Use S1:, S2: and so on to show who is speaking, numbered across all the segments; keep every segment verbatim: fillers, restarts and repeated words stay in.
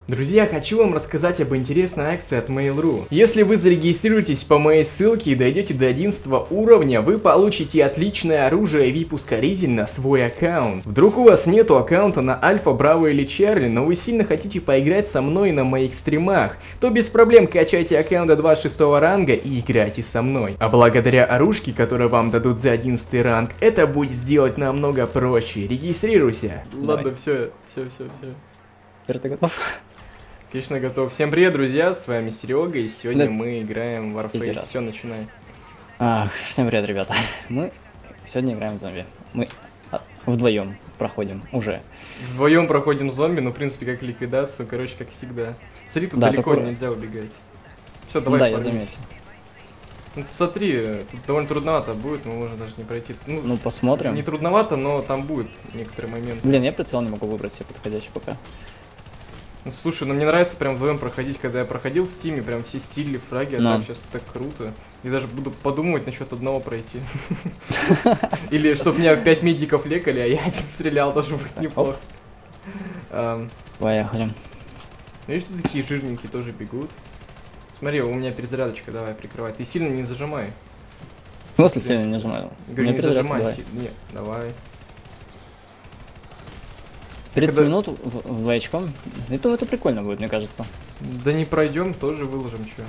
S1: Друзья, хочу вам рассказать об интересной акции от Mail.ru. Если вы зарегистрируетесь по моей ссылке и дойдете до одиннадцатого уровня, вы получите отличное оружие ви ай пи-ускоритель на свой аккаунт. Вдруг у вас нету аккаунта на Альфа, Браво или Чарли, но вы сильно хотите поиграть со мной на моих стримах, то без проблем качайте аккаунт до двадцать шестого ранга и играйте со мной. А благодаря оружке, которые вам дадут за одиннадцатый ранг, это будет сделать намного проще. Регистрируйся. Ладно, все, все, все, все.
S2: Теперь ты готов?
S1: Конечно, готов. Всем привет, друзья, с вами Серега, и сегодня
S2: да.
S1: мы играем в Warface. Все, начинаем.
S2: А, всем привет, ребята. Мы сегодня играем в зомби. Мы вдвоем проходим уже.
S1: Вдвоем проходим зомби, ну, в принципе, как ликвидацию, короче, как всегда. Смотри, тут
S2: да,
S1: далеко
S2: только...
S1: нельзя убегать. Все, давай
S2: да,
S1: фармить.
S2: я заметил.
S1: Ну, смотри, тут довольно трудновато будет, мы можем даже не пройти. Ну,
S2: ну, посмотрим.
S1: Не трудновато, но там будет некоторые моменты.
S2: Блин, я прицел не могу выбрать себе подходящий пока.
S1: Ну, слушай, ну мне нравится прям вдвоем проходить, когда я проходил в тиме, прям все стили, фраги, а так сейчас так круто. И даже буду подумывать насчет одного пройти. Или чтобы меня пять медиков лекали, а я один стрелял, даже будет неплохо.
S2: Поехали.
S1: Видишь, что такие жирненькие тоже бегут? Смотри, у меня перезарядочка, давай, прикрывай. Ты сильно не зажимай.
S2: В смысле сильно не нажимаю?
S1: Говорю, не зажимай. Нет, давай.
S2: тридцать
S1: Когда...
S2: минут вдвоечком. Это, это прикольно будет, мне кажется.
S1: Да не пройдем, тоже выложим, что.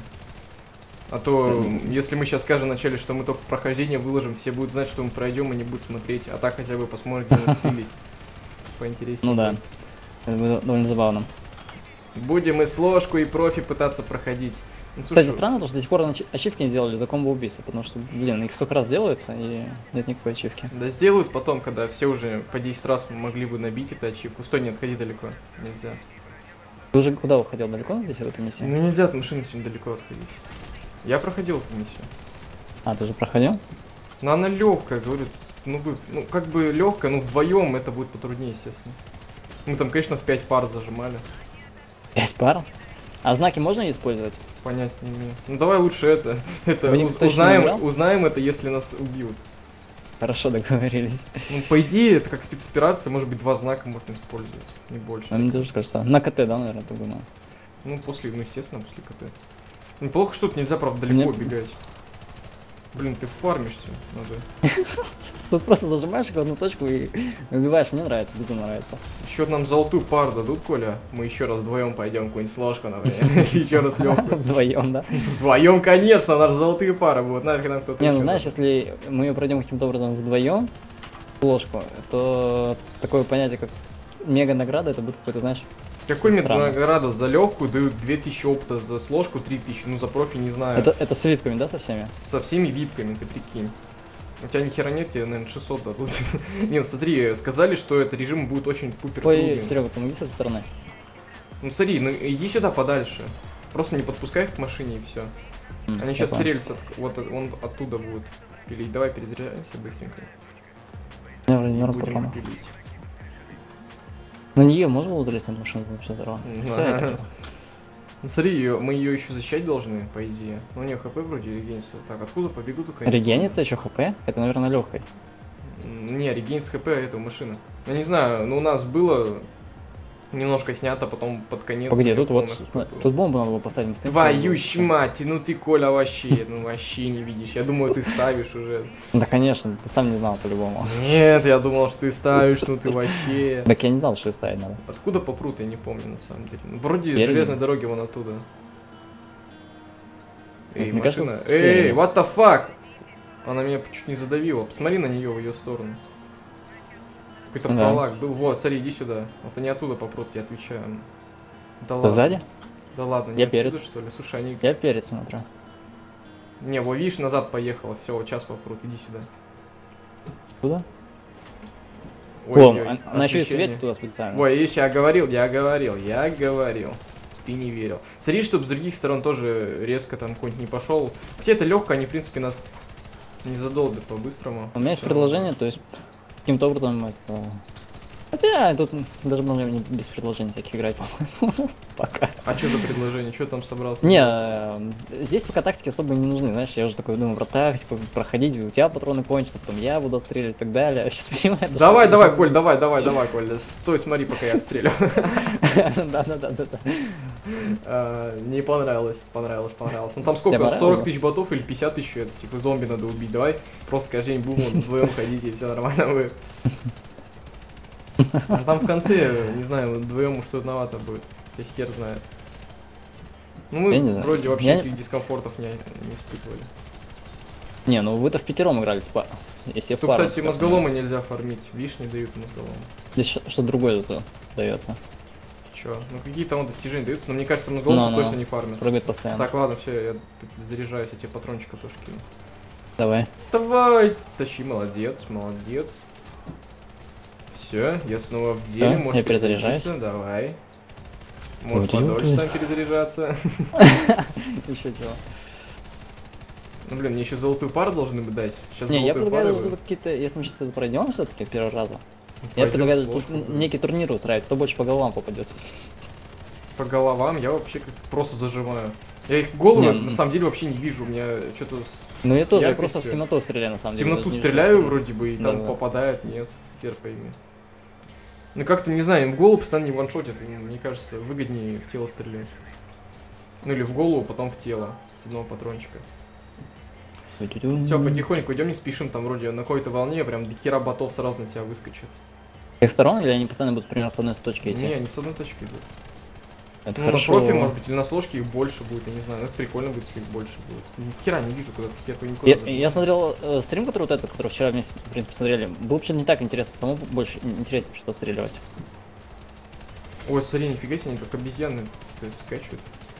S1: А то, да. Если мы сейчас скажем вначале, что мы только прохождение выложим, все будут знать, что мы пройдем и не будут смотреть. А так хотя бы посмотрят, где мы слились. Поинтереснее.
S2: Ну да. Это будет довольно забавно.
S1: Будем и сложку, и профи пытаться проходить. Ну,
S2: слушай, кстати, странно, что до сих пор ачивки не сделали за комбо-убийство, потому что, блин, их столько раз делается, и нет никакой ачивки.
S1: Да сделают потом, когда все уже по десять раз могли бы набить эту ачивку. Стой, не отходи далеко, нельзя.
S2: Ты уже куда уходил? Далеко здесь в этой миссии?
S1: Ну нельзя от машины сегодня далеко отходить. Я проходил эту миссию.
S2: А, ты уже проходил?
S1: Ну она легкая, говорю, ну, бы, ну как бы легкая, ну вдвоем это будет потруднее, естественно. Мы там, конечно, в пять пар зажимали.
S2: пять пар? А знаки можно использовать?
S1: Понять не имею. Ну давай лучше это. это уз узнаем, узнаем это, если нас убьют.
S2: Хорошо, договорились.
S1: Ну, по идее, это как спецоперация, может быть, два знака можно использовать, не больше.
S2: А мне тоже кажется. На КТ, да, наверное, ты думаю.
S1: Ну, после, ну, естественно, после КТ. Ну, плохо, что тут нельзя, правда, далеко Мне... убегать. Блин, ты фармишься, надо.
S2: Тут просто зажимаешь в одну точку и убиваешь. Мне нравится, безумно нравится.
S1: Еще нам золотую пару дадут, Коля. Мы еще раз вдвоем пойдем какую-нибудь сложку, например. Еще раз легкую.
S2: Вдвоем, да?
S1: Вдвоем, конечно, наши золотые пары будут. Нафиг нам кто-то.
S2: Не, ну знаешь, если мы ее пройдем каким-то образом вдвоем, ложку, то такое понятие, как мега награда, это будет какой-то, знаешь.
S1: Какой мне награда за легкую дают две тысячи опыта, за сложку три тысячи, ну за профи не знаю.
S2: Это, это с випками, да, со всеми?
S1: Со всеми випками, ты прикинь. У тебя ни хера нет, тебе, наверное, шестьсот дадут. Нет, смотри, сказали, что этот режим будет очень пупер.
S2: Ой, Серега, помоги с этой стороны.
S1: Ну смотри, ну иди сюда подальше. Просто не подпускай их к машине и все. Mm, Они сейчас с рельса, вот он оттуда будет пилить. Давай перезаряжаемся быстренько.
S2: Я вроде не будем пилить. На нее можно было залезть на машину вообще здорово?
S1: Ну смотри, ее, мы ее еще защищать должны, по идее. Но у нее хп вроде регенится. Так, откуда побегу только?
S2: Регенится еще хп? Это, наверное, легкой.
S1: Не, регенится хп, это машина. Я не знаю, но у нас было немножко снято, потом под конец.
S2: Где тут вот, тут бомбу надо было поставить.
S1: Твою ж мать, ну ты, Коля, вообще, ну вообще не видишь. Я думаю, ты ставишь уже.
S2: Да, конечно, ты сам не знал по-любому.
S1: Нет, я думал, что ты ставишь, ну ты вообще.
S2: Так я не знал, что ставить надо.
S1: Откуда попрут, я не помню на самом деле. Вроде железной дороги вон оттуда. Эй, машина. Эй, what the fuck? Она меня чуть не задавила. Посмотри на нее, в ее сторону. Какой-то да. пролаг был. Вот, смотри, иди сюда. Вот они оттуда попрут, я отвечаю. Да ладно.
S2: Сзади?
S1: Да ладно,
S2: не я отсюда,
S1: перец. что ли? Слушай, они...
S2: Я перец смотрю.
S1: Не, вот видишь, назад поехала. Все, вот сейчас попрут, иди сюда.
S2: Куда?
S1: Ой,
S2: О, ой, она еще и светит туда специально.
S1: Ой, видишь, я говорил, я говорил, я говорил. Ты не верил. Смотри, чтобы с других сторон тоже резко там какой-нибудь не пошел. Хотя это легко, они, в принципе, нас не задолбят по-быстрому.
S2: У меня есть предложение, то есть... Каким-то образом это... Хотя тут даже можно без предложений всяких играть, по-моему. Пока.
S1: А что за предложение? Что там собрался?
S2: Не, э, здесь пока тактики особо не нужны, знаешь, я уже такой думаю про тактику, проходить, у тебя патроны кончатся, потом я буду отстреливать и так далее. Сейчас понимаю,
S1: давай, давай, уже... Коль, давай, давай, давай, Коль, стой, смотри, пока я отстреливаю. Да-да-да. Не понравилось, понравилось, понравилось. Ну там сколько, сорок тысяч ботов или пятьдесят тысяч, это типа зомби надо убить, давай просто каждый день будем вдвоем ходить и все нормально вы. А там в конце, не знаю, вдвоем уж трудновато будет. Тебя хер знает. Ну мы вроде вообще
S2: я...
S1: никаких дискомфортов не, не испытывали.
S2: Не, ну вы-то в пятером играли, спа... если
S1: Тут, в пару, кстати, мозголомы нельзя фармить. Видишь, не дают мозголомы.
S2: Здесь что-то другое тут дается.
S1: Че? Ну какие там достижения даются, но мне кажется, мозголомы точно не фармятся.
S2: Прыгает постоянно.
S1: Так, ладно, все, я заряжаюсь, я тебе патрончика тоже кину.
S2: Давай.
S1: Давай! Тащи, молодец, молодец. Все, я снова в деле,
S2: может
S1: я
S2: перезаряжаюсь.
S1: Давай. Можешь подольше там перезаряжаться.
S2: Еще чего.
S1: Ну блин, мне еще золотую пару должны бы дать. Сейчас
S2: не, я предлагаю какие-то, если мы сейчас это пройдем все-таки первый раз. Я предлагаю некий турнир устраивать, кто больше по головам попадет.
S1: По головам я вообще как просто зажимаю. Я их головы на самом деле вообще не вижу, у меня что-то.
S2: Ну я тоже, я просто в темноту стреляю на самом деле.
S1: В темноту стреляю вроде бы и там попадает, нет, хер пойми. Ну как-то, не знаю, им в голову постоянно не ваншотят, мне кажется, выгоднее в тело стрелять. Ну или в голову, потом в тело, с одного патрончика. Все, потихоньку идем, не спешим, там вроде на какой-то волне, прям до хера ботов сразу на тебя выскочит.
S2: С их сторон или они постоянно будут примерно с одной точки идти?
S1: Не, они с одной точки идут.
S2: Это
S1: ну хорошо. На профи, может быть, или на сложке их больше будет, я не знаю, это прикольно будет, если их больше будет. Ни хера не вижу, куда хер никуда.
S2: Я, я смотрел э, стрим, который вот этот, который вчера вместе, в принципе, смотрели, было вообще не так интересно, самому больше интереснее что-то стреливать.
S1: Ой, смотри, нифига себе, они как обезьяны скачут.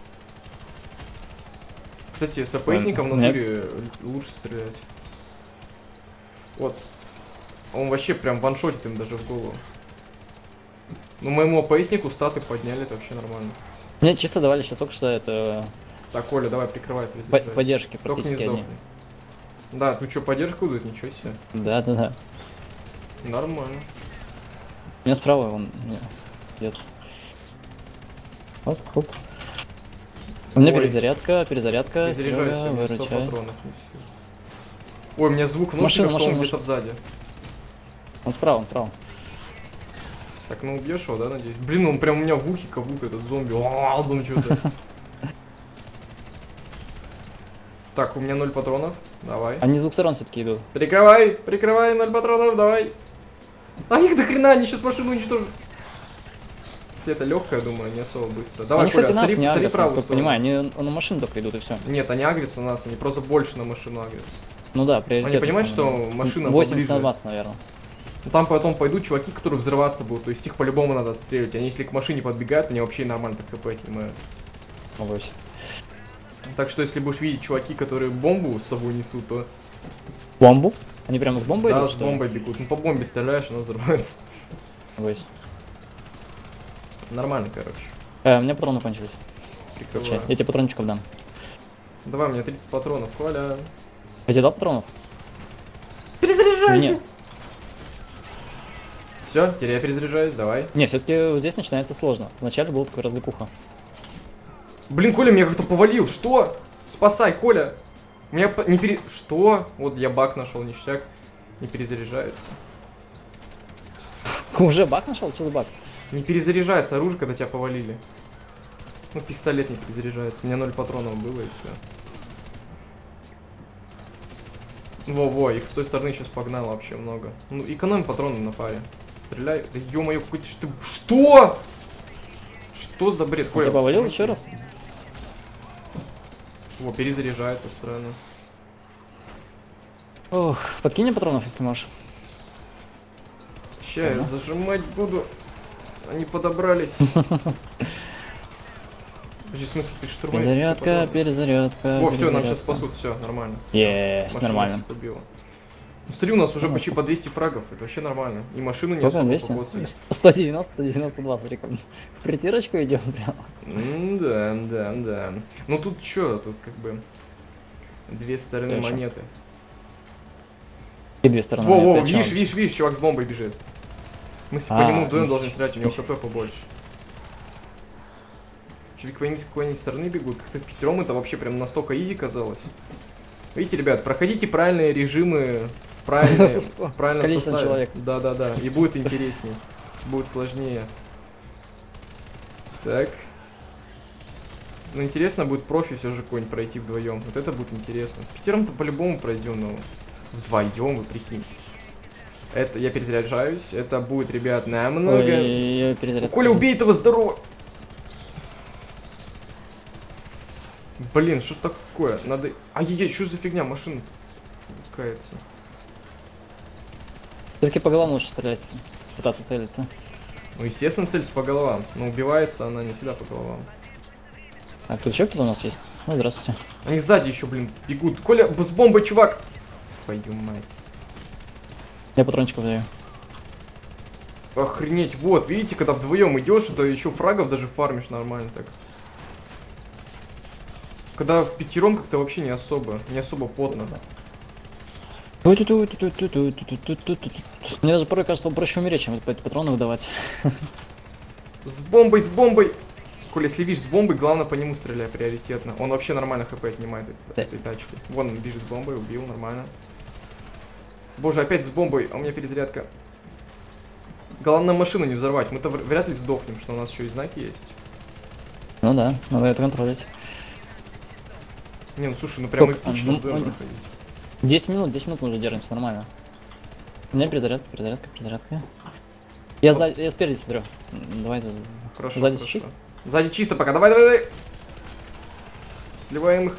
S1: Кстати, с АПСником в натуре лучше стрелять. Вот. Он вообще прям ваншотит им даже в голову. Ну, моему АПСнику статы подняли, это вообще нормально.
S2: Мне чисто давали сейчас только что это...
S1: Так, Коля, давай, прикрывай.
S2: По поддержки практически одни.
S1: Да, ну что, поддержку дают? Ничего себе.
S2: Да, да, да.
S1: Нормально.
S2: У меня справа он идет. Хоп, хоп. У меня Ой. перезарядка, перезарядка, Серега, выручай.
S1: Ой, у меня звук внутренний, что он где-то сзади.
S2: Он справа, он справа.
S1: Так, ну убьешь его, да, надеюсь? Блин, он прям у меня в ухе, как будто этот зомби. О, ну что-то. Так, у меня ноль патронов. Давай.
S2: Они с двух сторон все-таки идут.
S1: Прикрывай, прикрывай, ноль патронов, давай. А их до хрена, они сейчас машину уничтожат. Это легкая, думаю, не особо быстро. Давай,
S2: они,
S1: Коля,
S2: кстати,
S1: смотри,
S2: нас не
S1: смотри
S2: агрятся,
S1: правую
S2: сторону. Понимаю, они на машину только идут и все.
S1: Нет, они агрятся на нас, они просто больше на машину агрятся.
S2: Ну да, приоритет.
S1: Они понимают, что машина
S2: восемьдесят на двадцать, наверное.
S1: Там потом пойдут чуваки, которые взрываться будут, то есть их по-любому надо отстреливать. Они если к машине подбегают, они вообще нормально так КП отнимают.
S2: Могусь.
S1: Так что если будешь видеть чуваки, которые бомбу с собой несут, то...
S2: Бомбу? Они прямо с бомбой
S1: да,
S2: идут?
S1: Да, с бомбой бегут. Ну по бомбе стреляешь, она взрывается.
S2: Могусь.
S1: Нормально, короче.
S2: Э, у меня патроны кончились.
S1: Прикрываю.
S2: Я тебе патрончиков дам.
S1: Давай, у меня тридцать патронов, Коля.
S2: А тебе дал патронов?
S1: Перезаряжайся! Нет. Все, теперь я перезаряжаюсь, давай.
S2: Не, все-таки здесь начинается сложно. Вначале был такой развлекуха.
S1: Блин, Коля меня как-то повалил. Что? Спасай, Коля. У меня не пере... Что? Вот я баг нашел, ништяк. Не перезаряжается.
S2: Уже баг нашел? Что за баг?
S1: Не перезаряжается оружие, когда тебя повалили. Ну, пистолет не перезаряжается. У меня ноль патронов было и все. Во-во, их с той стороны сейчас погнало вообще много. Ну, экономим патроны на паре. Стреляй. Да ё-моё, какой-то что? Что? Что за бред?
S2: Коля, ты повалил еще раз?
S1: Во, перезаряжается странно.
S2: Ох, подкинь мне патронов, если можешь.
S1: Ща я зажимать буду. Они подобрались. Подожди, в смысле, ты штурмовик?
S2: Перезарядка, перезарядка.
S1: О, все, нам сейчас спасут, все, нормально.
S2: Есть, нормально.
S1: Ну, смотри, у нас уже почти по двести фрагов, это вообще нормально. И машину не особо покоцали.
S2: сто девяносто, сто девяносто два, смотри, в притирочку идем прям.
S1: Да, да, да. Ну тут что, тут как бы две стороны монеты.
S2: И две стороны
S1: монеты. Во, во, видишь, видишь, видишь, чувак с бомбой бежит. Мы с- по
S2: А,
S1: нему вдвоем
S2: ну,
S1: должны стрелять, у него
S2: ну,
S1: хп побольше. Чувики с какой-нибудь стороны бегут. Как-то пятером это вообще прям настолько изи казалось. Видите, ребят, проходите правильные режимы в правильные, в правильном
S2: Количество
S1: составе.
S2: человек.
S1: Да-да-да, и будет интереснее. Будет сложнее. Так. Ну, интересно будет профи все же какой-нибудь пройти вдвоем. Вот это будет интересно. Пятером-то по-любому пройдем, но вдвоем, вы прикиньте. Это я перезаряжаюсь. Это будет, ребят, намного.
S2: Ой, перезарядка.
S1: Коля, убей этого здорово! Блин, что такое? Надо... Ай-яй-яй, что за фигня? Машина кается.
S2: Все-таки по головам лучше стрелять, пытаться целиться.
S1: Ну, естественно, целится по головам. Но убивается она не всегда по головам.
S2: А тут еще кто у нас есть? Ну, здравствуйте.
S1: Они сзади еще, блин, бегут. Коля, с бомбой, чувак! Твою мать.
S2: Я патрончиков даю.
S1: Охренеть, вот, видите, когда вдвоем идешь, то еще фрагов даже фармишь нормально так. Когда в пятером как-то вообще не особо, не особо потно.
S2: Мне даже порой кажется, проще умереть, чем эти патроны выдавать.
S1: С бомбой, с бомбой! Коля, если видишь с бомбой, главное по нему стреляй приоритетно. Он вообще нормально хп отнимает от
S2: Да.
S1: этой тачки. Вон он бежит с бомбой, убил, нормально. Боже, опять с бомбой, а у меня перезарядка. Главное машину не взорвать. Мы-то вр- вряд ли сдохнем, что у нас еще и знаки есть.
S2: Ну да, надо это контролить.
S1: Не, ну слушай, ну прям
S2: Только,
S1: эпично
S2: ну,
S1: вдвоем
S2: ну,
S1: проходить.
S2: десять минут, десять минут мы уже держимся, нормально. У меня перезарядка, перезарядка, перезарядка. Я, за, я спереди смотрю. М, Давай, за-
S1: Хорошо,
S2: сзади
S1: хорошо.
S2: чисто?
S1: Сзади чисто пока, давай, давай, давай. Сливаем их.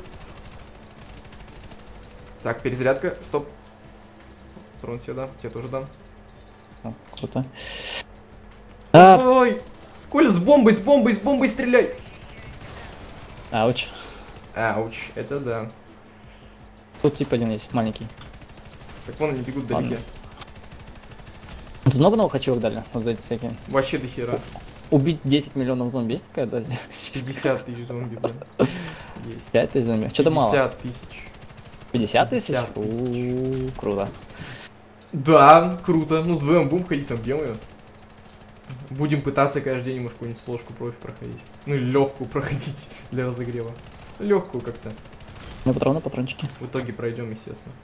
S1: Так, перезарядка, стоп. Патрон себе дам, тебе тоже дам.
S2: О, круто. А,
S1: Ой, Коля, с бомбой, с бомбой, с бомбой стреляй.
S2: ауч.
S1: Ауч, это да.
S2: Тут тип один есть, маленький.
S1: Так вон они бегут
S2: Ладно.
S1: далеко.
S2: Тут много новых ачивок дали, вот за эти всякие.
S1: Вообще до хера.
S2: Убить десять миллионов зомби есть такая, да?
S1: пятьдесят тысяч зомби, да. Есть.
S2: пять тысяч зомби. Что-то мало.
S1: пятьдесят тысяч.
S2: пятьдесят тысяч?
S1: пятьдесят тысяч.
S2: У-у-у, круто.
S1: Да, круто. Ну, вдвоем будем ходить там, делаем. Будем пытаться каждый день, может, какую-нибудь сложку профи проходить. Ну, или легкую проходить для разогрева. Легкую как-то.
S2: Ну, патроны, патрончики.
S1: В итоге пройдем, естественно.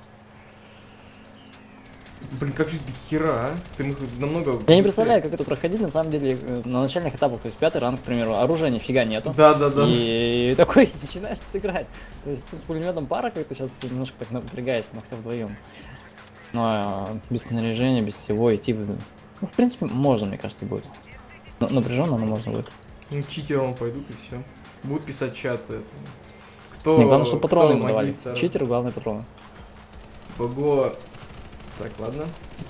S1: Блин, как же до хера, а? Ты мог намного...
S2: Я не
S1: быстрее.
S2: представляю, как это проходить, на самом деле, э, на начальных этапах, то есть пятый ранг, к примеру, оружия нифига нету.
S1: Да, да, да.
S2: И такой начинаешь тут играть. То есть тут с пулеметом пара как-то сейчас немножко так напрягается, но хотя вдвоем. Но без снаряжения, без всего идти, в- ну, в принципе, можно, мне кажется, будет. Но напряженно, но можно будет.
S1: Ну, читером пойдут и все. Будут писать чат. Это. Кто,
S2: Не, главное, чтобы патроны
S1: кто
S2: ему давали.
S1: магистр?
S2: Читеру главное патроны.
S1: Бого. Так, ладно.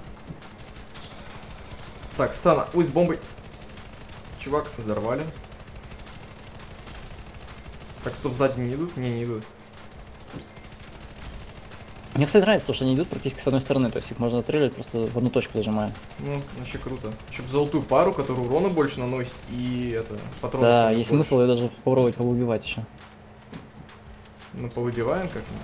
S1: Так, стана. Ой, с бомбой. Чувак, взорвали. Так, стоп, сзади не идут? Не, не идут.
S2: Мне, кстати, нравится то, что они идут практически с одной стороны, то есть их можно отстреливать просто в одну точку зажимая.
S1: Ну, вообще круто. Еще б золотую пару, которая урона больше наносит, и это, патроны.
S2: Да, есть смысл ее даже попробовать поубивать еще.
S1: Ну, повыбиваем как-нибудь.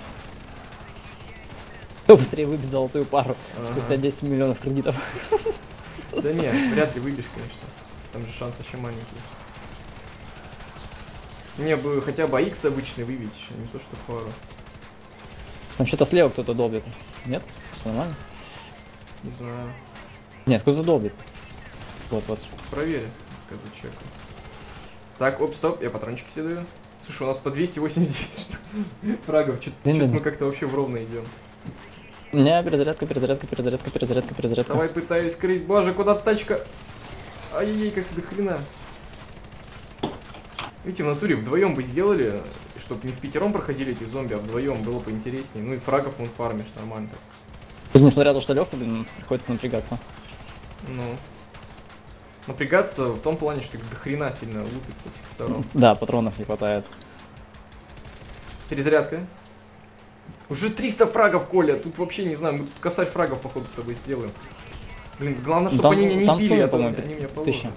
S2: Кто быстрее выбить золотую пару
S1: Ага.
S2: спустя десять миллионов кредитов.
S1: Да не, вряд ли выбьешь, конечно. Там же шанс еще маленький. Мне бы хотя бы икс обычный выбить, а не то что пару.
S2: Там что-то слева кто-то долбит. Нет? Все нормально?
S1: Не знаю.
S2: Нет, кто-то долбит. Вот, вот.
S1: Проверь, когда чекаю. Так, оп, стоп, я патрончики себе даю. Слушай, у нас по двести восемьдесят что фрагов, что-то
S2: Да-да-да.
S1: мы как-то вообще в ровно идем.
S2: У меня перезарядка, перезарядка, перезарядка, перезарядка, перезарядка.
S1: Давай пытаюсь крыть. Боже, куда тачка? Ай-яй, как до хрена. Видите, в натуре вдвоем бы сделали, чтобы не в пятером проходили эти зомби, а вдвоем было бы интереснее. Ну и фрагов он фармишь нормально так.
S2: Тут, несмотря на то, что легко, блин, приходится напрягаться.
S1: Ну. Напрягаться в том плане, что их до хрена сильно лупит с этих сторон.
S2: Да, патронов не хватает.
S1: Перезарядка. Уже триста фрагов, Коля. Тут вообще не знаю, мы тут косарь фрагов, походу, с тобой сделаем. Блин, главное, чтобы
S2: Там-
S1: они меня не
S2: там
S1: били,
S2: стоит,
S1: а то
S2: по-моему,
S1: они меня
S2: тысяча.
S1: положат.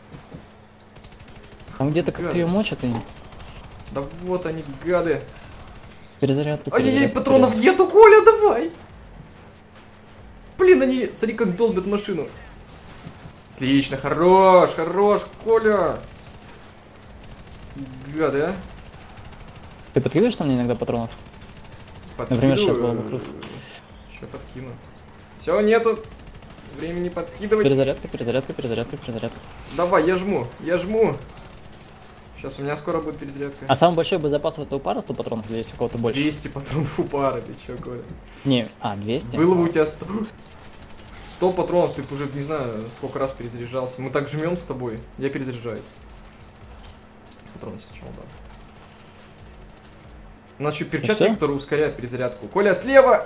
S2: Там где-то как-то
S1: Гады.
S2: ее мочат и...
S1: Да вот они, гады.
S2: Перезарядка,
S1: Ай-яй-яй,
S2: перезарядка,
S1: патронов нету, Коля, давай! Блин, они, смотри, как долбят машину. Отлично, хорош, хорош, Коля. Гады, а?
S2: Ты подкидываешь там мне иногда патронов? Например, сейчас было бы круто.
S1: Сейчас подкину. Все, нету времени подкидывать.
S2: Перезарядка, перезарядка, перезарядка, перезарядка.
S1: Давай, я жму, я жму. Сейчас у меня скоро будет перезарядка.
S2: А самый большой боезапас у этого пара сто патронов или есть у кого-то больше?
S1: двести патронов у пары, ты чё, Коля?
S2: Не, а, двести?
S1: Было бы у тебя сто. сто патронов, ты б уже, не знаю, сколько раз перезаряжался. Мы так жмем с тобой, я перезаряжаюсь. Патроны сначала, да. У нас еще перчатки,
S2: всё?
S1: которые ускоряют перезарядку. Коля, слева!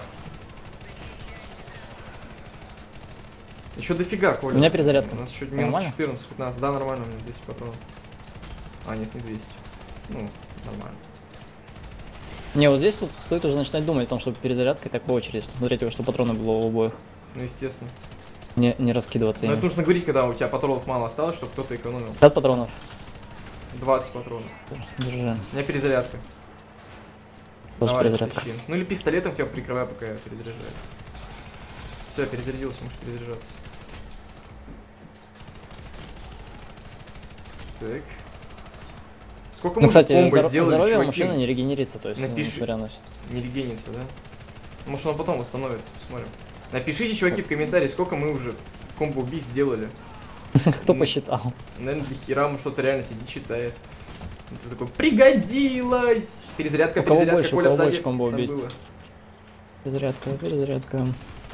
S1: Еще дофига, Коля.
S2: У меня перезарядка.
S1: У нас еще минут
S2: Нормально?
S1: четырнадцать-пятнадцать. Да, нормально, у меня двести патронов. А, нет, не двести. Ну, нормально.
S2: Не, вот здесь вот стоит уже начинать думать о том, чтобы перезарядкой так по очереди смотреть, что патроны было у обоих.
S1: Ну, естественно.
S2: Не, не раскидываться
S1: Но
S2: ими.
S1: это нужно говорить, когда у тебя патронов мало осталось, чтобы кто-то экономил.
S2: пятьдесят патронов.
S1: двадцать патронов.
S2: Держи.
S1: У меня перезарядка.
S2: Тоже
S1: Давай,
S2: перезарядка.
S1: тащи. Ну или пистолетом тебя прикрываю, пока я перезаряжаюсь. Все, перезарядился, можешь перезаряжаться. Так. Сколько
S2: Ну,
S1: мы
S2: кстати,
S1: бомбы
S2: здоров-
S1: сделали,
S2: здоровье
S1: чуваки?
S2: машина не регенерится, то есть,
S1: Напиши.
S2: несмотря на всё.
S1: Не регенится, да? Может, он потом восстановится, посмотрим. Напишите, чуваки, в комментарии, сколько мы уже комбо убийств сделали.
S2: Кто
S1: Ну,
S2: посчитал?
S1: Наверное, до хера он что-то реально сидит, читает. Ты такой, пригодилось! Перезарядка,
S2: У кого
S1: перезарядка,
S2: больше, у
S1: Коля
S2: кого
S1: сзади.
S2: больше комбо
S1: Так
S2: убийств?
S1: было.
S2: Перезарядка, перезарядка.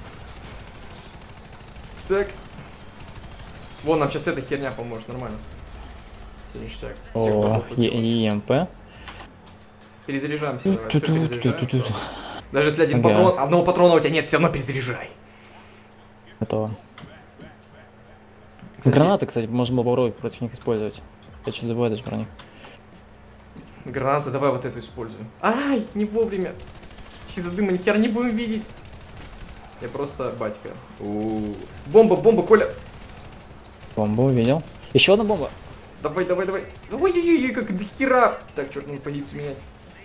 S1: Так. Вон, нам сейчас эта херня поможет, нормально. Все ништяк. Всех
S2: О,
S1: врагов
S2: Е-
S1: убиваем.
S2: ЕМП.
S1: Перезаряжаемся, давай. Всё,
S2: Ту-ту,
S1: перезаряжаемся.
S2: ту-ту-ту.
S1: Даже если один
S2: Ага.
S1: патрон, одного патрона у тебя нет, все равно перезаряжай.
S2: Готово.
S1: Кстати,
S2: Гранаты, кстати, можно было попробовать против них использовать. Я что-то забываю даже про них.
S1: Гранату давай вот эту используем. Ай, не вовремя. Из-за дыма ни хера не будем видеть. Я просто батька. У-у-у. Бомба, бомба, Коля.
S2: Бомбу увидел. Еще одна бомба.
S1: Давай, давай, давай. Ой-ой-ой, как до хера. Так, черт, надо позицию менять.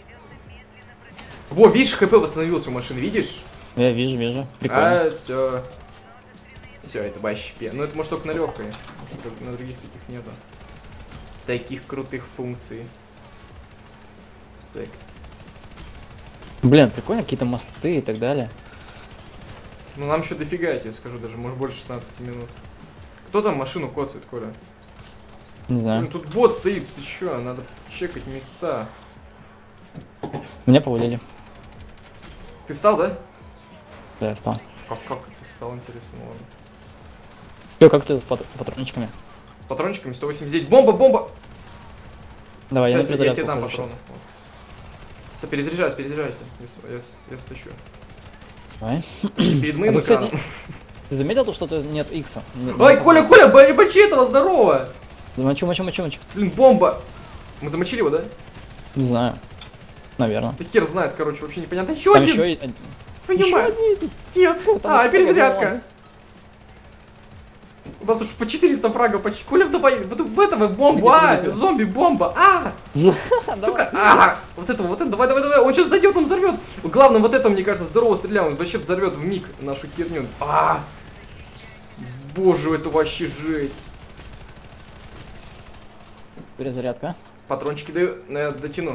S1: Во, видишь, ХП восстановился у машины, видишь?
S2: Я вижу, вижу. Прикольно.
S1: А, все. Все, это вообще. Ну, это может только на легкой. Может, только на других таких нету. Таких крутых функций. Так.
S2: Блин, прикольно, какие-то мосты и так далее.
S1: Ну, нам еще дофига, я тебе скажу, даже, может, больше шестнадцати минут. Кто там машину коцает, Коля?
S2: Не знаю.
S1: Блин, тут бот стоит, ты че? Надо чекать места.
S2: Меня повалили.
S1: Ты встал, да?
S2: Да, я встал.
S1: Как, как ты встал, интересно, ну ладно.
S2: Все, как ты с пат- патрончиками?
S1: С патрончиками сто восемьдесят девять. Бомба, бомба!
S2: Давай, я на
S1: Сейчас я,
S2: перезарядку
S1: тебе дам
S2: ухожу
S1: патроны.
S2: щас.
S1: Все, перезаряжайся, перезаряжайся. Я, с- я, с- я стащу.
S2: Давай.
S1: Перед моим
S2: А тут, кстати,
S1: экраном.
S2: Ты заметил то, что тут нет икса? Нет,
S1: Ой,
S2: нет
S1: Коля,
S2: такого.
S1: Коля, бочи этого, здорово!
S2: Мочу, мочу, мочу, мочу.
S1: Блин, бомба! Мы замочили его, да?
S2: Не знаю. Наверное.
S1: Да хер знает, короче, вообще непонятно. Еще
S2: Там
S1: один!
S2: еще и...
S1: Твою
S2: еще
S1: мать!
S2: один.
S1: Нет!
S2: Потому
S1: А,
S2: что
S1: перезарядка!
S2: погнала.
S1: У нас уж по четыреста фрагов почти. Коля, давай, вот в этого бомбу,
S2: Погоди,
S1: а!
S2: погоди.
S1: Зомби-бомба, а! Сука, а! Вот этого, вот это, давай, давай, давай, он сейчас дойдет, он взорвет. Главное, вот это, мне кажется, здорово стрелял, он вообще взорвет в миг нашу херню. А! Боже, это вообще жесть.
S2: Перезарядка.
S1: Патрончики даю, но я дотяну.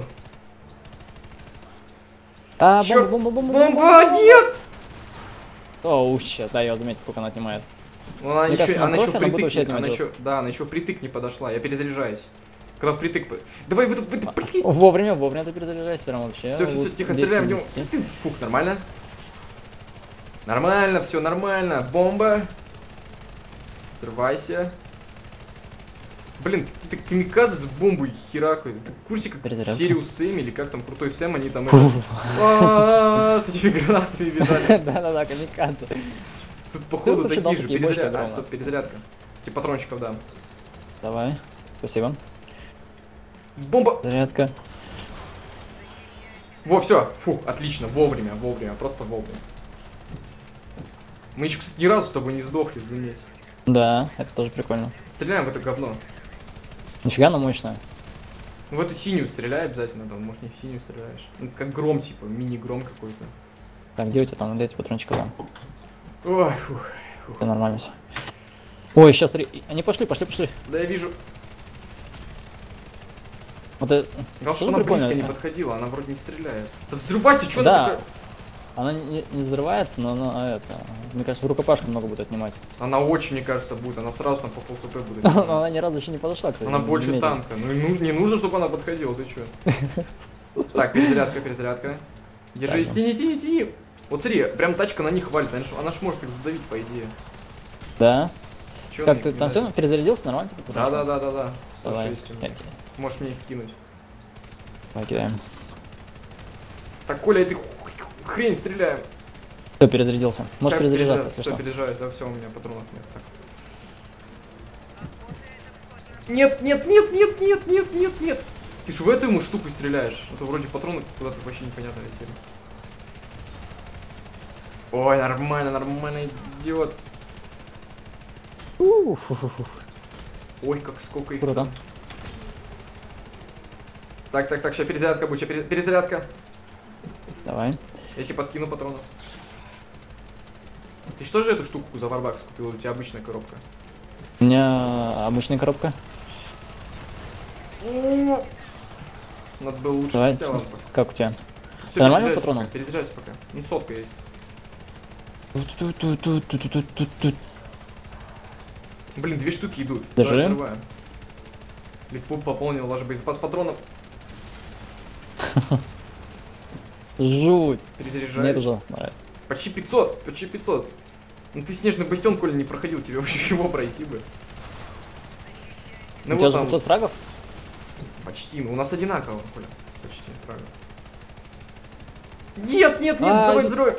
S2: А,
S1: Чёрт,
S2: бомба, бомба, бомба,
S1: Бомба, нет!
S2: Оу, щет, да, я заметил, сколько она отнимает.
S1: Ну, она
S2: Мне
S1: еще,
S2: кажется, на
S1: она еще
S2: профи она будет вообще
S1: впритык, не-
S2: отнимать
S1: она еще, да, она еще впритык не подошла, я перезаряжаюсь. Когда впритык, по- давай, вы, вы, блин.
S2: Вовремя, вовремя ты перезаряжайся прям вообще.
S1: Все, все, все,
S2: Вот
S1: тихо,
S2: десять
S1: стреляем в
S2: из
S1: него.
S2: десяти.
S1: Фух, нормально. Нормально, все нормально. Бомба. Взрывайся. Блин, какие-то камикадзе с бомбой херакают. Ты в курсе, как в
S2: Перезарядка.
S1: серию Сэм или как там крутой Сэм, они там это- А, с этими гранатами бежали.
S2: Да-да-да, камикадзе.
S1: Тут походу
S2: вообще дал
S1: такие же.
S2: такие бочки
S1: Перезарядка. А,
S2: огромные.
S1: стоп, перезарядка. Тебе патрончиков дам.
S2: Давай, спасибо.
S1: Бомба!
S2: Зарядка.
S1: Во, все. Фух, отлично. Вовремя, вовремя, просто вовремя. Мы еще, кстати, ни разу с тобой не сдохли, заметь.
S2: Да, это тоже прикольно.
S1: Стреляем в это говно.
S2: Нифига она мощная.
S1: Ну, в эту синюю стреляй обязательно, там, может, не в синюю стреляешь. Ну, это как гром, типа, мини-гром какой-то.
S2: Так, где у тебя там? Дайте патрончика там.
S1: Ой, фух, фух.
S2: Все нормально все. Ой, сейчас, они пошли, пошли, пошли.
S1: Да я вижу.
S2: Вот это...
S1: Главное, что она
S2: прикольно,
S1: близко не
S2: да?
S1: подходила, она вроде не стреляет. Да взрывайся, что
S2: Да.
S1: она такая?
S2: Она не, не взрывается, но она, это... Мне кажется, в рукопашку много будет отнимать.
S1: Она очень, мне кажется, будет, она сразу там по пол хп будет.
S2: Но она ни разу еще не подошла, кстати.
S1: Она
S2: не
S1: больше
S2: медленно.
S1: танка. Ну и нуж- не нужно, чтобы она подходила, ты чё? Так, перезарядка, перезарядка. Держись,
S2: Так.
S1: тяни, тяни, тяни. Вот смотри, прям тачка на них валит, она ж, она ж может их задавить, по идее.
S2: Да?
S1: Чё
S2: Как
S1: она
S2: ты
S1: их не
S2: там все
S1: давит?
S2: перезарядился нормально? Типа,
S1: Да,
S2: потому
S1: да,
S2: что-
S1: да, да, да. сто
S2: Давай.
S1: шесть у меня.
S2: Окей.
S1: Можешь мне их кинуть.
S2: Давай кидаем.
S1: Так, Коля, этой хрень стреляем.
S2: Кто перезарядился? Может
S1: Сейчас
S2: перезаряжаться, если
S1: Все,
S2: что.
S1: перезаряжать, да, все, у меня патронов нет. Так. Нет, нет, нет, нет, нет, нет, нет, нет. Ты ж в эту ему штуку стреляешь. Это вроде патроны куда-то вообще непонятно летели. Ой, нормально, нормально идет.
S2: У-фу-фу-фу.
S1: Ой, как сколько их.
S2: Круто.
S1: Так, так, так, сейчас перезарядка будет, сейчас перезарядка.
S2: Давай.
S1: Я тебе подкину патронов. Ты что же эту штуку за варбакс купил? У тебя обычная коробка.
S2: У меня обычная коробка.
S1: Надо было лучше.
S2: Давай.
S1: Хотя ладно,
S2: Как у тебя?
S1: Все,
S2: Нормально
S1: перезаряжайся
S2: патроны?
S1: пока, перезаряжайся пока. Ну, сотка есть.
S2: Ту-ту-ту-ту-ту-ту-ту-ту.
S1: Блин, две штуки идут.
S2: Даже?
S1: Давай взрываем. Ликпуп пополнил ваш боезапас патронов.
S2: Жуть. Мне
S1: Перезаряжаюсь.
S2: тоже нравится.
S1: Почти пятьсот, почти пятьсот. Ну ты снежный бастион, Коля, не проходил, тебе вообще его пройти бы. Ну
S2: У тебя
S1: вот
S2: же
S1: там,
S2: пятьсот фрагов?
S1: почти, ну у нас одинаково, Коля. Почти, правильно. Нет, нет, нет,
S2: А,
S1: давай
S2: не-
S1: взрывай.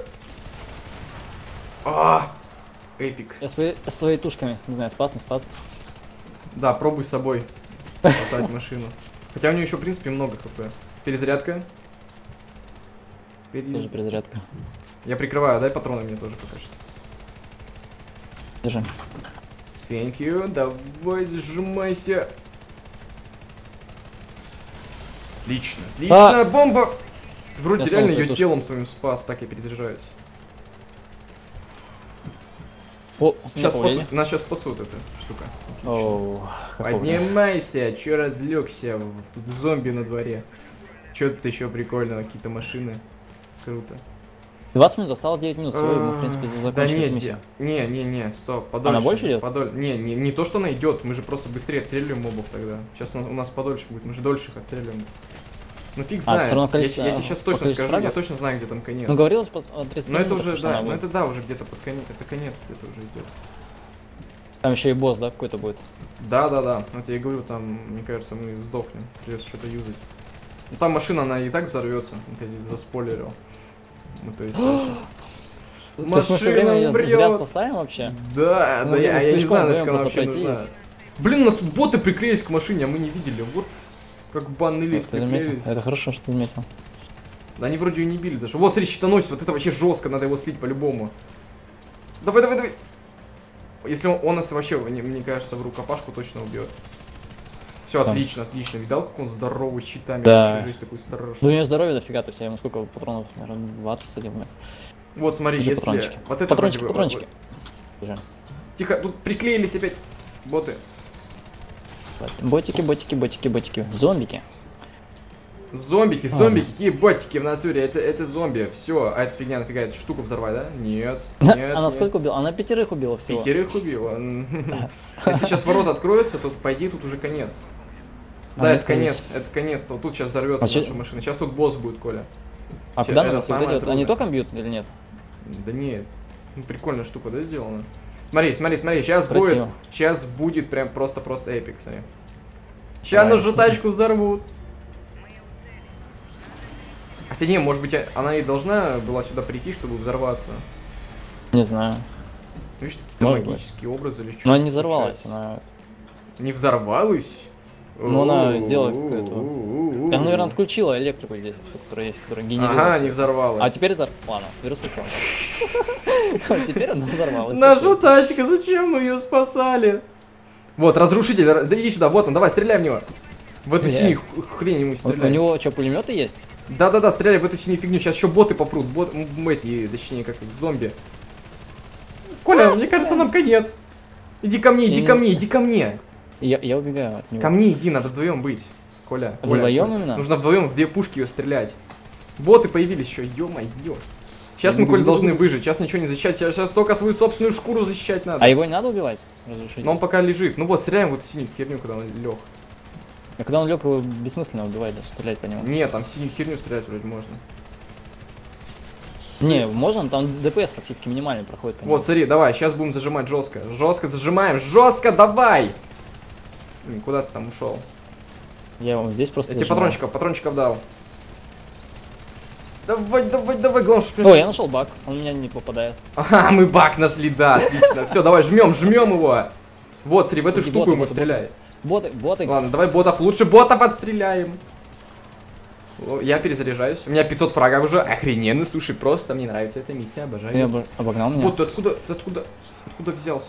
S1: А, эпик.
S2: Я свои, своей тушками, не знаю, спас, не спас.
S1: Да, пробуй с собой спасать машину. Хотя у нее еще, в принципе, много хп. Перезарядка. Перез-
S2: Тоже перезарядка.
S1: Я прикрываю, дай патроны мне тоже пока что.
S2: Держи.
S1: Thank you, давай сжимайся. Отлично, отлично,
S2: А!
S1: бомба! Ты вроде
S2: Я
S1: реально
S2: снова
S1: ее
S2: зайду.
S1: телом своим спас, так я перезаряжаюсь.
S2: О, у меня
S1: Сейчас
S2: повалили.
S1: спасут, нас сейчас спасут эта штука. Отлично.
S2: Оу, как вовремя.
S1: Поднимайся, чё разлегся? Тут зомби на дворе. Чё тут еще прикольно, какие-то машины. Круто.
S2: двадцать минут, осталось девять минут, все, мы, в принципе,
S1: Да
S2: закончили
S1: не,
S2: миссию.
S1: не, не, не, стоп, подольше.
S2: больше идет?
S1: Подоль... Не, не, не то, что она идет, мы же просто быстрее отстреливаем мобов тогда. Сейчас у нас подольше будет, мы же дольше их отстреливаем. Ну фиг
S2: А,
S1: знает,
S2: всё равно
S1: я,
S2: количество-
S1: я тебе сейчас
S2: по
S1: точно
S2: количеству
S1: скажу, я
S2: фрагов?
S1: точно знаю, где там конец.
S2: Ну, говорилось по о тридцати
S1: Но это
S2: минутах,
S1: уже,
S2: что
S1: да,
S2: она
S1: ну
S2: будет.
S1: это да, уже где-то под конец, это конец где-то уже идет.
S2: Там еще и босс, да, какой-то будет.
S1: Да, да, да, вот я и говорю, там, мне кажется, мы сдохнем, придется что-то юзать. Ну там машина, она и так взорвется, это я заспойлерил. Ну то есть... вообще.
S2: То есть мы все время
S1: Машина
S2: её
S1: умрет.
S2: зря спасаем вообще?
S1: Да,
S2: Ну,
S1: да, я, я не
S2: пешком
S1: знаю, нафиг
S2: вдвоем
S1: она
S2: просто
S1: вообще нужна.
S2: пройтись.
S1: Блин, у нас тут боты приклеились к машине, а мы не видели. Вот как банный лист
S2: Ты заметил?
S1: приклеились.
S2: Это хорошо, что ты заметил.
S1: Да они вроде и не били даже. Вот, смотри, щитоносец, вот это вообще жестко, надо его слить по-любому. Давай, давай, давай. Если он, он нас вообще, мне, мне кажется, в рукопашку точно убьет. Все,
S2: Да.
S1: отлично, отлично. Видал, как он здоровый с щитами,
S2: Да.
S1: вообще жизнь такой
S2: Ну, у
S1: страшный.
S2: нее здоровье дофига, то есть я ему сколько патронов, наверное, двадцать садил.
S1: Вот, смотри,
S2: Где
S1: если...
S2: патрончики?
S1: Вот это
S2: Патрончики,
S1: вроде бы-
S2: патрончики.
S1: вот-
S2: Держи.
S1: Тихо, тут приклеились опять боты.
S2: Ботики, ботики, ботики, ботики. Зомбики.
S1: Зомбики,
S2: А.
S1: зомбики, какие ботики в натуре, это, это зомби, все, а это фигня, нафига, эту штуку взорвать, да? Нет, нет,
S2: Она
S1: нет.
S2: сколько убила? Она пятерых убила всего.
S1: Пятерых убила. Если сейчас ворота откроются, то по идее тут уже конец.
S2: А,
S1: Да,
S2: ну,
S1: это
S2: то
S1: конец,
S2: есть-
S1: это конец, вот тут сейчас взорвется
S2: А чё-
S1: наша машина, сейчас тут босс будет, Коля.
S2: А
S1: Че,
S2: куда
S1: это
S2: надо? Вот
S1: самое
S2: эти вот, они
S1: трудное.
S2: током бьют или нет?
S1: Да нет, ну, прикольная штука, да, сделана? Смотри, смотри, смотри, сейчас будет,
S2: Красиво.
S1: сейчас будет прям просто-просто эпик, смотри. Сейчас
S2: Давай.
S1: нашу тачку взорвут. Хотя не, может быть, она и должна была сюда прийти, чтобы взорваться.
S2: Не знаю.
S1: Видишь, какие-то
S2: Может
S1: магические образы или что-то.
S2: Но она не взорвалась, она...
S1: Не взорвалась?
S2: Ну, она сделала
S1: У-у-у-у-у-у.
S2: какую-то... Я, наверное, отключила электрику здесь, всю, которая есть, которая генерирует.
S1: Ага,
S2: всё.
S1: не взорвалась.
S2: А теперь взор... Ладно, вирус слышал. Теперь она взорвалась.
S1: Наша тачка, зачем мы ее спасали? Вот, разрушитель, да иди сюда, вот он, давай, стреляй в него. В эту
S2: Есть.
S1: синюю х- хрень ему
S2: У у
S1: стреляй.
S2: него что, пулеметы есть?
S1: Да-да-да, стреляй в эту синюю фигню, сейчас еще боты попрут, бот, м, эти, точнее, как их, зомби. Коля, мне кажется, нам конец. Иди ко мне, иди
S2: И-
S1: ко мне, иди ко мне.
S2: Я, я убегаю от него.
S1: Ко мне иди, надо вдвоем быть. Коля. Коля,
S2: Вдвоем
S1: Коля.
S2: именно?
S1: Нужно вдвоем в две пушки ее стрелять. Боты появились еще, ё-моё. Сейчас мы, Коля, должны выжить, сейчас ничего не защищать, сейчас только свою собственную шкуру защищать надо.
S2: А его не надо убивать? Разрушить?
S1: Но он пока лежит. Ну вот, стреляем в эту синюю херню, когда он лег.
S2: А когда он лег, его бессмысленно убивать, даже стрелять по нему.
S1: Нет, там в синюю херню стрелять вроде можно.
S2: Не, можно, там ДПС практически минимальный проходит по нему.
S1: Вот, смотри, давай, сейчас будем зажимать жестко. Жестко зажимаем, жестко, давай! Блин, куда ты там ушел?
S2: Я вот здесь просто
S1: Я тебе
S2: зажимаю.
S1: патрончиков, патрончиков дал. Давай, давай, давай, главное, чтобы...
S2: О, я нашел баг, он в меня не попадает.
S1: Ага, мы баг нашли, да, отлично. Все, давай, жмем, жмем его. Вот, смотри, в эту
S2: Боты,
S1: штуку
S2: боты,
S1: ему
S2: боты,
S1: стреляй.
S2: Боты, боты.
S1: Ладно, давай ботов, лучше ботов отстреляем. О, я перезаряжаюсь. У меня пятьсот фрагов уже. Охрененно, слушай, просто мне нравится эта миссия, обожаю.
S2: Я обо- обогнал меня.
S1: Вот ты откуда, ты откуда, откуда взялся?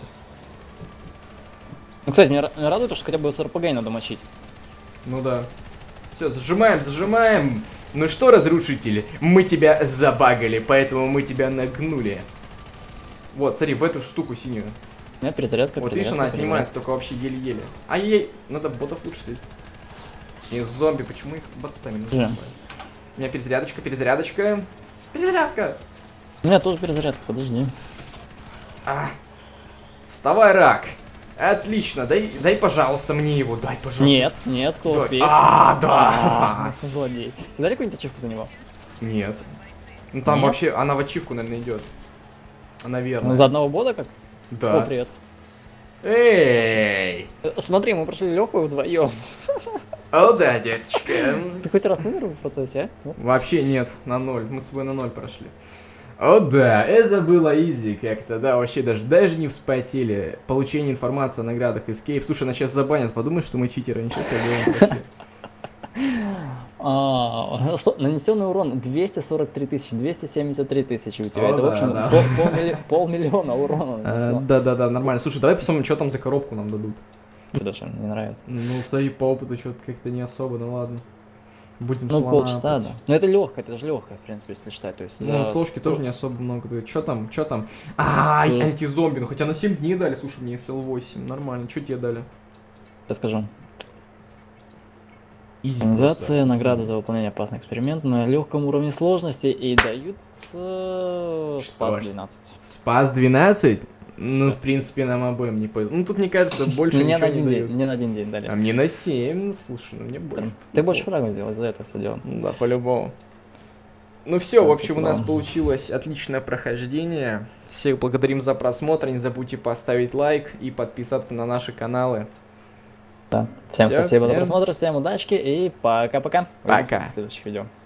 S2: Ну, кстати, меня ра- меня радует, что хотя бы с эр пэ гэ надо мочить.
S1: Ну да. Все, зажимаем, зажимаем. Ну что, разрушители, мы тебя забагали, поэтому мы тебя нагнули. Вот, смотри, в эту штуку синюю.
S2: У меня перезарядка,
S1: Вот видишь,
S2: перезарядка,
S1: она отнимается только вообще еле-еле. Ай-яй, надо ботов лучше следить. Точнее, зомби, почему их ботами называют? У меня перезарядочка, перезарядочка. Перезарядка!
S2: У меня тоже перезарядка, подожди.
S1: А. Вставай, рак! Отлично, дай, дай, пожалуйста, мне его, дай, пожалуйста.
S2: Нет, нет, кто
S1: Дай.
S2: успеет.
S1: А, да!
S2: А, злодей. Ты дали какую-нибудь ачивку за него?
S1: Нет. Ну там
S2: Нет?
S1: вообще, она в ачивку, наверное, идет. Наверное.
S2: Ну, за одного бота как? О,
S1: Да.
S2: привет.
S1: Эй!
S2: Э, Смотри, мы прошли Леху вдвоем.
S1: О, да, деточка.
S2: Ты хоть раз умер в процессе, а?
S1: Вообще нет, на ноль. Мы с тобой на ноль прошли. О да, это было изи как-то, да, вообще даже, даже не вспотели. Получение информации о наградах Escape. Слушай, нас сейчас забанят, подумай, что мы читеры, ничего себе делаем прошли.
S2: А, что, нанесенный урон двести сорок три тысячи, двести семьдесят три тысячи у тебя.
S1: О,
S2: Это,
S1: да,
S2: в общем,
S1: да.
S2: пол- полмилли- полмиллиона урона
S1: А,
S2: нанесло.
S1: Да-да-да, нормально. Слушай, давай посмотрим, что там за коробку нам дадут.
S2: Даже мне нравится.
S1: Ну, смотри, по опыту что-то как-то не особо, ну ладно. Будем
S2: Ну,
S1: слона
S2: полчаса,
S1: опытить.
S2: да. Но это легкое, это же легкое, в принципе, если считать. То есть,
S1: Ну,
S2: за
S1: сложки
S2: сто-
S1: тоже не особо много дают. Что там, что там? Ай,
S2: Плюс-
S1: антизомби, ну хотя на семь дней дали, слушай, мне эс эл восемь, нормально. Что тебе дали?
S2: Расскажу.
S1: Изи
S2: Организация,
S1: просто.
S2: награда за выполнение опасного эксперимента на легком уровне сложности и даются спас
S1: ж.
S2: двенадцать.
S1: Спас двенадцать? Ну, в принципе, нам обоим не повезло. Ну, тут, мне кажется, больше
S2: Мне на
S1: ничего не
S2: один день,
S1: дают.
S2: мне на один день дали.
S1: А мне на семь, ну, слушай, ну мне больше.
S2: Ты
S1: повезло.
S2: больше фрагов сделал, за это все дело.
S1: Да, по-любому. Ну все, в
S2: Да,
S1: общем, у нас
S2: план.
S1: получилось отличное прохождение. Всех благодарим за просмотр. Не забудьте поставить лайк и подписаться на наши каналы.
S2: Да. Всем
S1: Всё,
S2: спасибо за
S1: всем-
S2: просмотр, всем удачки и пока-пока.
S1: Пока.
S2: Увидимся в следующих видео.